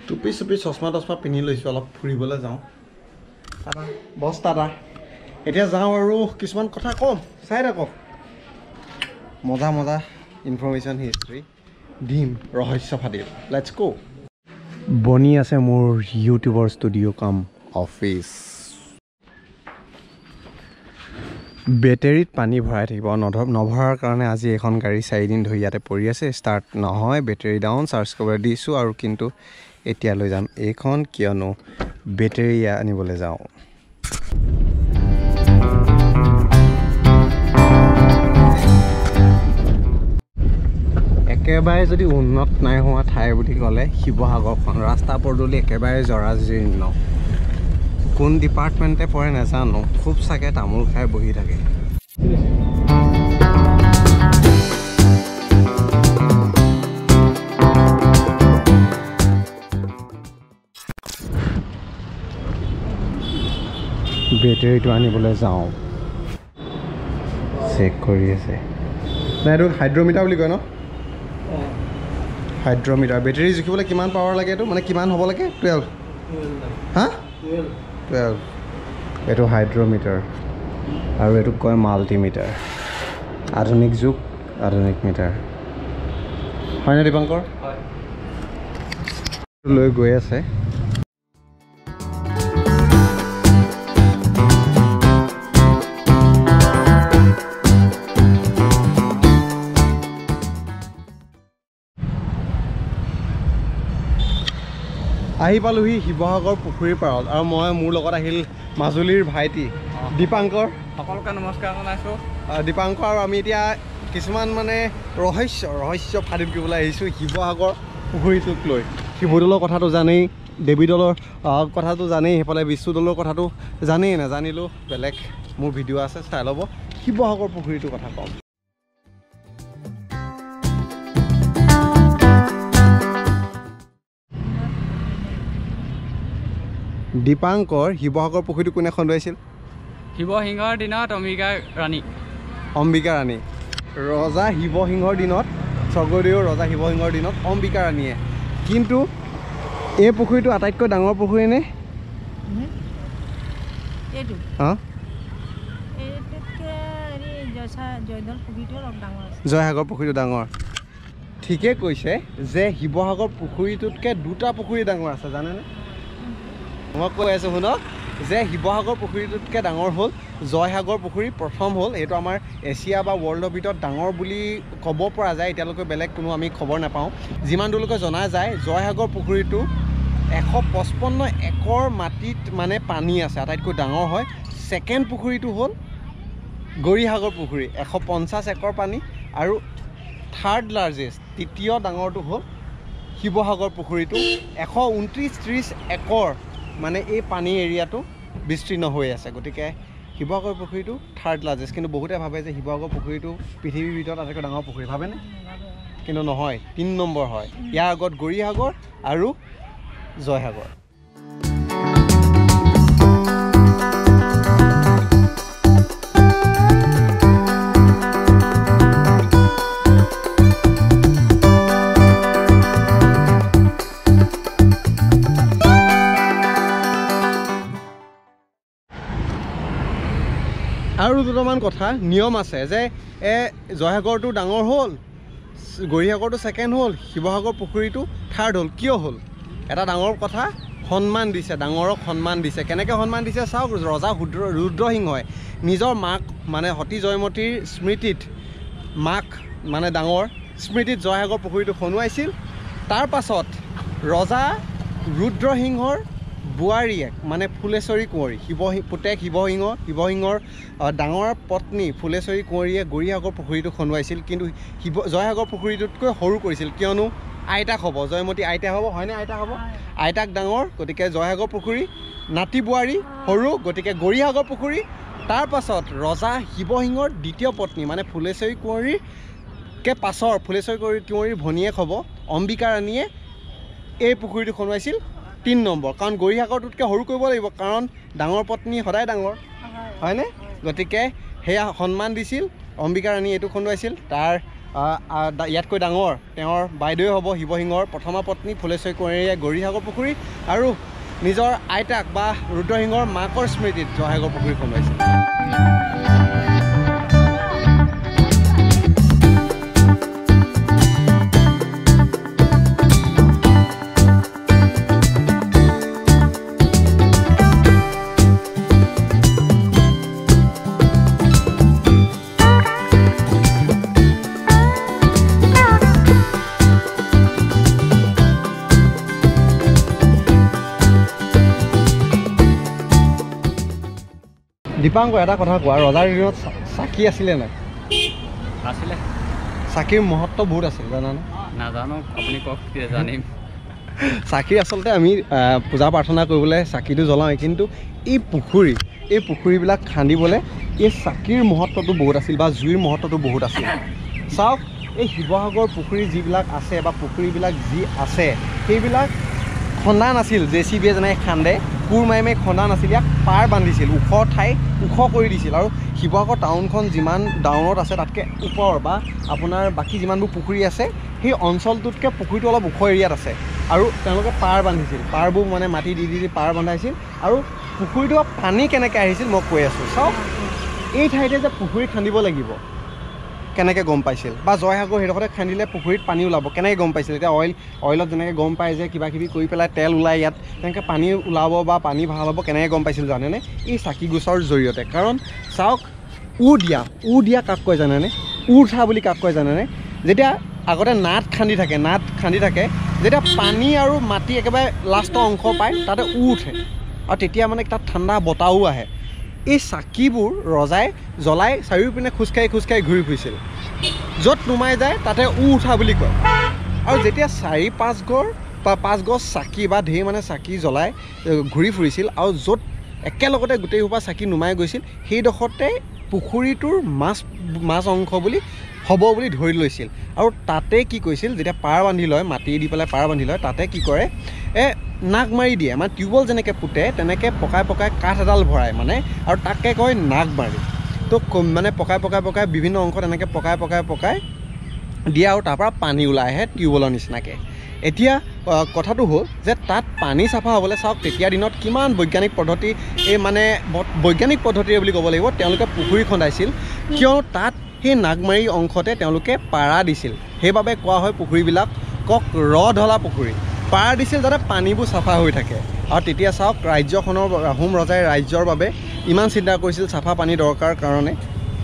টুপি চুপি চশমা টচমা পিন্ধি লৈছোঁ অলপ ফুৰিবলৈ যাওঁ টাটা বছ টাটা এতিয়া যাওঁ আৰু কিছুমান কথা ক'ম চাই থাকক মজা মজা ইনফৰমেশ্যন হিষ্ট্ৰী দিম ৰহস্য ফাদিল লেটছ গো বনি আছে মোৰ ইউটিউবৰ ষ্টুডিঅ' কাম অফিচ বেটেৰীত পানী ভৰাই থাকিব নভৰাৰ কাৰণে আজি এখন গাড়ী 4 দিন ধৰি ইয়াতে পৰি আছে ষ্টাৰ্ট নহয় বেটেৰী ডাউন চাৰ্জ কৰিব দিছোঁ আৰু কিন্তু এতিয়া লৈ যাম এইখন কিয়নো বেটেৰী আনিবলৈ যাওঁ একেবাৰে যদি উন্নত নাই হোৱা ঠাই বুলি ক'লে শিৱসাগৰখন ৰাস্তা পদূলি একেবাৰে জৰাজীৰ্ণ কোন ডিপাৰ্টমেণ্টে পৰে নাজানো খুব চাগে তামোল খাই বহি থাকে বেটেৰীটো আনিবলৈ যাওঁ চেক কৰি আছে নাই এইটো হাইড্ৰমিটাৰ বুলি কয় ন হাইড্ৰমিটাৰ বেটেৰী জুখিবলৈ কিমান পাৱাৰ লাগে এইটো মানে কিমান হ'ব লাগে 12 হা 12 এইটো হাইড্ৰমিটাৰ আৰু এইটোক কয় মাল্টিমিটাৰ আধুনিক যুগ আধুনিক মিটাৰ হয়নে দীপাংকৰ হয় লৈ গৈ আছে আহি পালোহি শিৱসাগৰ পুখুৰীৰ পাৰত আৰু মই মোৰ লগত আহিল মাজুলীৰ ভাইটি দীপাংকৰ সকলোকে নমস্কাৰ জনাইছোঁ দীপাংকৰ আৰু আমি এতিয়া কিছুমান মানে ৰহস্য ফাদিল কৰিবলৈ আহিছোঁ শিৱসাগৰ পুখুৰীটোক লৈ শিৱদৌলৰ কথাটো জানেই দেৱীদৌলৰ কথাটো জানেই সেইফালে বিষ্ণুদৌলৰ কথাটো জানেই নাজানিলেও বেলেগ মোৰ ভিডিঅ' আছে চাই ল'ব শিৱসাগৰ পুখুৰীটোৰ কথা ক'ম দীপাংকৰ শিৱসাগৰ পুখুৰীটো কোনে খন্দুৱাইছিল শিৱসিংহৰ দিনত অম্বিকা ৰাণী ৰজা শিৱসিংহৰ দিনত স্বৰ্গদেউৰ ৰজা শিৱসিংহৰ দিনত অম্বিকা ৰাণীয়ে কিন্তু এই পুখুৰীটো আটাইতকৈ ডাঙৰ পুখুৰী নে জয়সাগৰ পুখুৰীটো ডাঙৰ ঠিকে কৈছে যে শিৱসাগৰ পুখুৰীটোতকৈ দুটা পুখুৰী ডাঙৰ আছে জানেনে মই কৈ আছোঁ শুনক যে শিৱসাগৰ পুখুৰীটোতকৈ ডাঙৰ হ'ল জয়সাগৰ পুখুৰী প্ৰথম হ'ল এইটো আমাৰ এছিয়া বা ৱৰ্ল্ডৰ ভিতৰত ডাঙৰ বুলি ক'ব পৰা যায় এতিয়ালৈকে বেলেগ কোনো আমি খবৰ নাপাওঁ যিমান দূৰলৈকে জনা যায় জয়সাগৰ পুখুৰীটো 155 একৰ মাটিত মানে পানী আছে আটাইতকৈ ডাঙৰ হয় ছেকেণ্ড পুখুৰীটো হ'ল গৌৰীসাগৰ পুখুৰী 150 একৰ পানী আৰু থাৰ্ড লাৰ্জেষ্ট তৃতীয় ডাঙৰটো হ'ল শিৱসাগৰ পুখুৰীটো 129 একৰ মানে এই পানী এৰিয়াটো বিস্তীৰ্ণ হৈ আছে গতিকে শিৱসাগৰ পুখুৰীটো থাৰ্ড লাৰ্জেষ্ট কিন্তু বহুতে ভাবে যে শিৱসাগৰ পুখুৰীটো পৃথিৱীৰ ভিতৰত আটাইতকৈ ডাঙৰ পুখুৰী ভাবেনে কিন্তু নহয় 3 নম্বৰ হয় ইয়াৰ আগত গৌৰীসাগৰ আৰু জয়সাগৰ আৰু দুটামান কথা নিয়ম আছে যে জয়সাগৰটো ডাঙৰ হ'ল গৌৰীসাগৰটো ছেকেণ্ড হ'ল শিৱসাগৰ পুখুৰীটো থাৰ্ড হ'ল কিয় হ'ল এটা ডাঙৰ কথা সন্মান দিছে ডাঙৰক সন্মান দিছে কেনেকৈ সন্মান দিছে চাওক ৰজা ৰুদ্ৰসিংহই নিজৰ মাক মানে সতী জয়মতীৰ স্মৃতিত মাক মানে ডাঙৰ স্মৃতিত জয়সাগৰ পুখুৰীটো খন্দুৱাইছিল তাৰ পাছত ৰজা ৰুদ্ৰসিংহৰ বোৱাৰীয়েক মানে ফুলেশ্বৰী কুঁৱৰী পুতেক শিৱসিংহৰ ডাঙৰ পত্নী ফুলেশ্বৰী কুঁৱৰীয়ে গৌৰীসাগৰ পুখুৰীটো খন্দুৱাইছিল কিন্তু জয়সাগৰ পুখুৰীটোতকৈ সৰু কৰিছিল কিয়নো আইতাক হ'ব জয়মতী আইতা হ'ব হয়নে আইতা হ'ব আইতাক ডাঙৰ গতিকে জয়সাগৰ পুখুৰী নাতি বোৱাৰী সৰু গতিকে গৌৰীসাগৰ পুখুৰী তাৰ পাছত ৰজা শিৱসিংহৰ দ্বিতীয় পত্নী মানে ফুলেশ্বৰী কুঁৱৰীকে পাছৰ ফুলেশ্বৰী কুঁৱৰীৰ ভনীয়েক হ'ব অম্বিকা ৰাণীয়ে এই পুখুৰীটো খন্দুৱাইছিল 3 নম্বৰ কাৰণ গৌৰীসাগৰটোতকৈ সৰু কৰিব লাগিব কাৰণ ডাঙৰ পত্নী সদায় ডাঙৰ হয়নে গতিকে সেয়া সন্মান দিছিল অম্বিকা ৰাণী এইটো খন্দুৱাইছিল তাৰ ইয়াতকৈ ডাঙৰ তেওঁৰ বাইদেৱে হ'ব শিৱসিংহৰ প্ৰথমা পত্নী ফুলেশ্বৰী কোঁৱৰীয়ে গৌৰীসাগৰ পুখুৰী আৰু নিজৰ আইতাক বা ৰুদ্ৰসিংহৰ মাকৰ স্মৃতিত জয়সাগৰ পুখুৰী খন্দুৱাইছিল। দীপাংকৰ এটা কথা কোৱা, ৰজাৰ দিনত চাকি আছিলে নাই? আছিলে। চাকিৰ মহত্ব বহুত আছিল জানানে? নাজানো, আপুনি কওক, জানিম। চাকিৰ আচলতে আমি পূজা প্ৰাৰ্থনা কৰিবলৈ চাকিটো জ্বলাওঁৱেই, কিন্তু এই পুখুৰীবিলাক খান্দিবলৈ এই চাকিৰ মহত্বটো বহুত আছিল বা জুইৰ মহত্বটো বহুত আছিল। চাওক, এই শিৱসাগৰ পুখুৰী যিবিলাক আছে বা পুখুৰীবিলাক যি আছে সেইবিলাক খন্দা নাছিল JCBয়ে যেনেকৈ খান্দে, কোৰ মাৰি মাৰি খন্দা নাছিল, ইয়াক পাৰ বান্ধিছিল, ওখ ঠাই ওখ কৰি দিছিল। আৰু শিৱসাগৰ টাউনখন যিমান ডাউনত আছে তাতকৈ ওপৰ বা আপোনাৰ বাকী যিমানবোৰ পুখুৰী আছে সেই অঞ্চলটোতকৈ পুখুৰীটো অলপ ওখ এৰিয়াত আছে আৰু তেওঁলোকে পাৰ বান্ধিছিল, পাৰবোৰ মানে মাটি দি পাৰ বান্ধাইছিল। আৰু পুখুৰীটো পানী কেনেকৈ আহিছিল মই কৈ আছোঁ। চাওক, এই ঠাইতে যে পুখুৰী খান্দিব লাগিব কেনেকৈ গম পাইছিল, বা জয়সাগৰ সেইডোখৰতে খান্দিলে পুখুৰীত পানী ওলাব কেনেকৈ গম পাইছিল? এতিয়া অইলত যেনেকৈ গম পায় যে কিবা কিবি কৰি পেলাই তেল ওলাই ইয়াত তেনেকৈ পানী ওলাব বা পানী ভাল হ'ব কেনেকৈ গম পাইছিল জানেনে? এই চাকি গছৰ জৰিয়তে। কাৰণ চাওক, উ দিয়া কাক কয় জানেনে? উঠা বুলি কাক কয় জানেনে? যেতিয়া আগতে নাট খান্দি থাকে যেতিয়া পানী আৰু মাটি একেবাৰে লাষ্টৰ অংশ পায় তাতে উঠে আৰু তেতিয়া মানে তাত ঠাণ্ডা বতাহো আহে। এই চাকিবোৰ ৰজাই জ্বলাই চাৰিওপিনে খোজকাঢ়ি ঘূৰি ফুৰিছিল, য'ত নুমাই যায় তাতে উঠা বুলি কয়। আৰু যেতিয়া 4-5 গড় বা 5 গছ চাকি বা ঢেৰ মানে চাকি জ্বলাই ঘূৰি ফুৰিছিল আৰু য'ত একেলগতে গোটেই সোপা চাকি নুমাই গৈছিল সেইডোখৰতে পুখুৰীটোৰ মাছ অংশ বুলি হ'ব বুলি ধৰি লৈছিল। আৰু তাতে কি কৈছিল, যেতিয়া পাৰ বান্ধি লয়, মাটি দি পেলাই পাৰ বান্ধি লয়, তাতে কি কৰে, নাক মাৰি দিয়ে, মানে টিউবৱেল যেনেকৈ পুতে তেনেকৈ পকাই কাঠ এডাল ভৰাই মানে, আৰু তাকে কয় নাক মাৰি। তো মানে পকাই বিভিন্ন অংশত এনেকৈ পকাই দিয়ে আৰু তাৰপৰা পানী ওলাই আহে টিউবৱেলৰ নিচিনাকৈ। এতিয়া কথাটো হ'ল যে তাত পানী চাফা হ'বলৈ চাওক তেতিয়া দিনত কিমান বৈজ্ঞানিক পদ্ধতি, এই মানে বৈজ্ঞানিক পদ্ধতিৰে বুলি ক'ব লাগিব, তেওঁলোকে পুখুৰী খন্দাইছিল। কিয়নো তাত সেই নাগমাৰী অংশতে তেওঁলোকে পাৰা দিছিল, সেইবাবে কোৱা হয় পুখুৰীবিলাকক ঢলা পুখুৰী। পাৰা দিছিল যাতে পানীবোৰ চাফা হৈ থাকে। আৰু তেতিয়া চাওক, ৰাজ্যখনৰ আহোম ৰজাই ৰাজ্যৰ বাবে ইমান চিন্তা কৰিছিল চাফা পানী দৰকাৰ কাৰণে,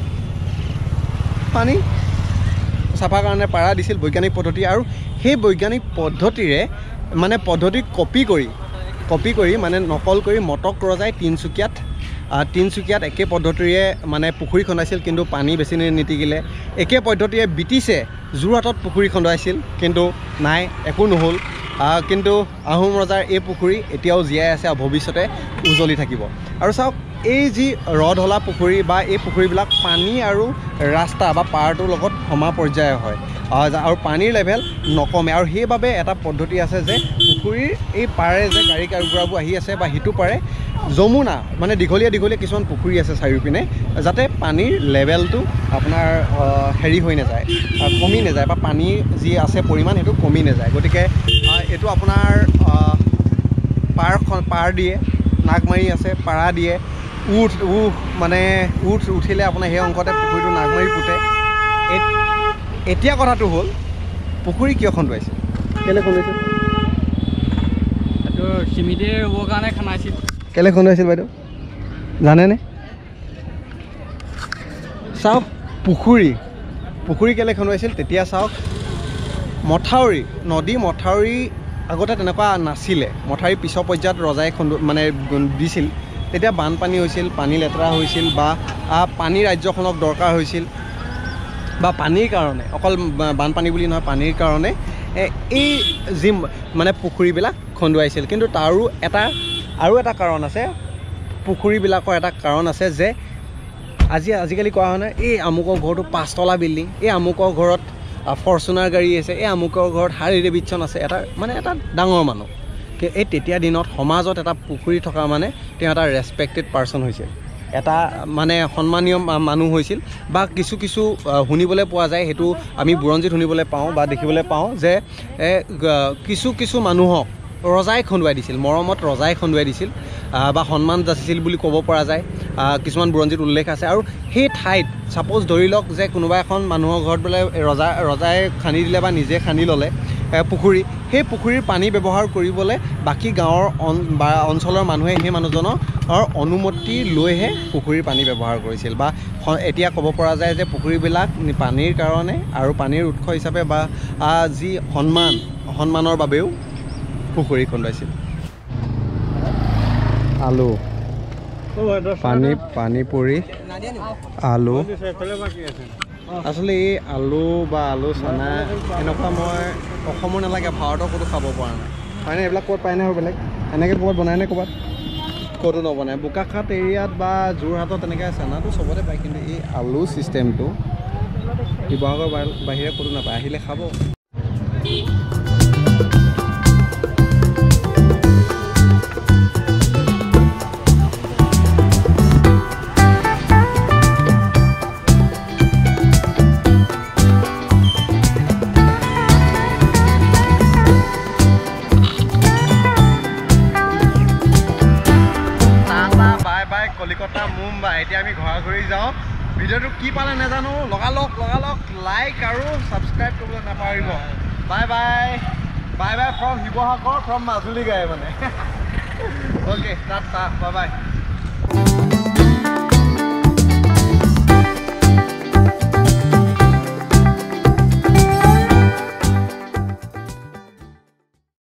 পানী চাফা কাৰণে পাৰা দিছিল বৈজ্ঞানিক পদ্ধতি। আৰু সেই বৈজ্ঞানিক পদ্ধতিৰে মানে কপি কৰি মানে নকল কৰি মটক ৰজাই তিনিচুকীয়াত একে পদ্ধতিৰে মানে পুখুৰী খন্দাইছিল, কিন্তু পানী বেছি নিতিকিলে। একে পদ্ধতিৰে ব্ৰিটিছে যোৰহাটত পুখুৰী খন্দাইছিল, কিন্তু নাই, একো নহ'ল। কিন্তু আহোম ৰজাৰ এই পুখুৰী এতিয়াও জীয়াই আছে আৰু ভৱিষ্যতে উজ্বলি থাকিব। আৰু চাওক, এই যি ঢলা পুখুৰী বা এই পুখুৰীবিলাক পানী আৰু ৰাস্তা বা পাৰটোৰ লগত সমা পৰ্যায়ৰ হয় আৰু পানীৰ লেভেল নকমে। আৰু সেইবাবে এটা পদ্ধতি আছে যে পুখুৰীৰ এই পাৰে যে গাড়ী গুড়াবোৰ আহি আছে বা সিটো পাৰে যমুনা মানে দীঘলীয়া কিছুমান পুখুৰী আছে চাৰিওপিনে, যাতে পানীৰ লেভেলটো আপোনাৰ হেৰি হৈ নাযায়, কমি নাযায়, বা পানী যি আছে পৰিমাণ সেইটো কমি নাযায়। গতিকে এইটো আপোনাৰ পাৰ দিয়ে, নাগমাৰি আছে, পাৰা দিয়ে, উঠিলে আপোনাৰ সেই অংশতে পুখুৰীটো নাগমাৰি পুতে। এতিয়া কথাটো হ'ল, পুখুৰী কিয় খন্দুৱাইছিল, কেলৈ খন্দুৱাইছিল? এইটো স্মৃতি ৰুবৰ কাৰণে খান্দাইছিল। কেলৈ খন্দুৱাইছিল বাইদেউ জানেনে? চাওক, পুখুৰী কেলৈ খন্দুৱাইছিল তেতিয়া চাওক, নদী মথাউৰি আগতে তেনেকুৱা নাছিলে। মথাউৰি পিছৰ পৰ্যায়ত ৰজাই দিছিল। তেতিয়া বানপানী হৈছিল, পানী লেতেৰা হৈছিল, বা পানী ৰাজ্যখনক দৰকাৰ হৈছিল, বা পানীৰ কাৰণে, অকল বানপানী বুলি নহয়, পানীৰ কাৰণে এই যি মানে পুখুৰীবিলাক খন্দুৱাইছিল। কিন্তু তাৰো এটা কাৰণ আছে, পুখুৰীবিলাকৰ এটা কাৰণ আছে যে আজিকালি কোৱা হয় নহয়, এই আমুকৰ ঘৰটো 5 তলা বিল্ডিং, এই আমুকৰ ঘৰত ফৰ্চুনাৰ গাড়ী আছে, এই আমুকৰ ঘৰত হাৰ্লি ডেভিডছন আছে, এটা ডাঙৰ মানুহ। এই তেতিয়া দিনত সমাজত এটা পুখুৰী থকা মানে তেওঁ এটা ৰেচপেক্টেড পাৰ্চন হৈছিল। এটা মানে সন্মানীয় মানুহ হৈছিল বা কিছু কিছু শুনিবলৈ পোৱা যায়, সেইটো আমি বুৰঞ্জীত শুনিবলৈ পাওঁ বা দেখিবলৈ পাওঁ যে কিছু কিছু মানুহক ৰজাই খন্দুৱাই দিছিল, মৰমত ৰজাই খন্দুৱাই দিছিল বা সন্মান যাচিছিল বুলি ক'ব পৰা যায়। কিছুমান বুৰঞ্জীত উল্লেখ আছে। আৰু সেই ঠাইত ছাপ'জ ধৰি লওক যে কোনোবা এখন মানুহৰ ঘৰত বোলে ৰজাই খান্দি দিলে বা নিজে খান্দি ল'লে পুখুৰী, সেই পুখুৰীৰ পানী ব্যৱহাৰ কৰিবলৈ বাকী গাঁৱৰ বা অঞ্চলৰ মানুহে সেই মানুহজনৰ অনুমতি লৈহে পুখুৰীৰ পানী ব্যৱহাৰ কৰিছিল। বা এতিয়া ক'ব পৰা যায় যে পুখুৰীবিলাক পানীৰ কাৰণে আৰু পানীৰ উৎস হিচাপে বা যি সন্মানৰ বাবেও পুখুৰী খন্দুৱাইছিল। আলু পানী পৰি আলু, আচলতে এই আলু বা আলু চানা এনেকুৱা মই অসমৰ নালাগে ভাৰতৰ ক'তো খাব পৰা নাই, হয়নে? এইবিলাক ক'ত পায়নে আৰু বেলেগ এনেকৈ ক'ৰবাত বনায়নে? ক'তো নবনায়। বোকাখাট এৰিয়াত বা যোৰহাটত তেনেকৈ চানাটো চবতে পায়, কিন্তু এই আলু ছিষ্টেমটো শিৱসাগৰ বাহিৰে ক'তো নাপায়। আহিলে খাব। কলিকতা মুম্বাই। এতিয়া আমি ঘূৰি যাওঁ। ভিডিঅ'টো কি পালে নাজানো, লগালক লাইক আৰু ছাবস্ক্ৰাইব কৰিবলৈ নাপাহৰিব। Bye bye from Sivasagar, from Majuli গাই মানে। অ'কে, টাটা, বাই বাই।